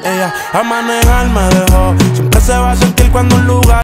Ella a manejar me dejó. Siempre se va a sentir cuando un lugar